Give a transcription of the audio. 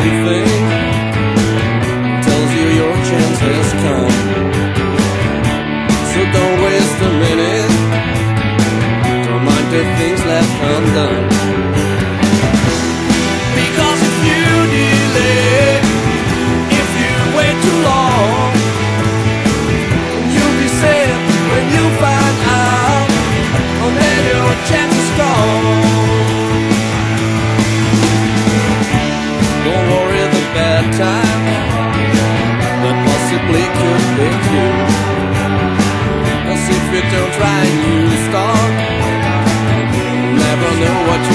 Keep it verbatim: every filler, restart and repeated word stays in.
something tells you your chance has come. So don't waste a minute, don't mind the things left undone. Because if you delay, if you wait too long, you'll be sad when you find out that your chance is gone. Don't worry the bad time that possibly could hit you, 'cause if you don't try and you start, you'll never know what you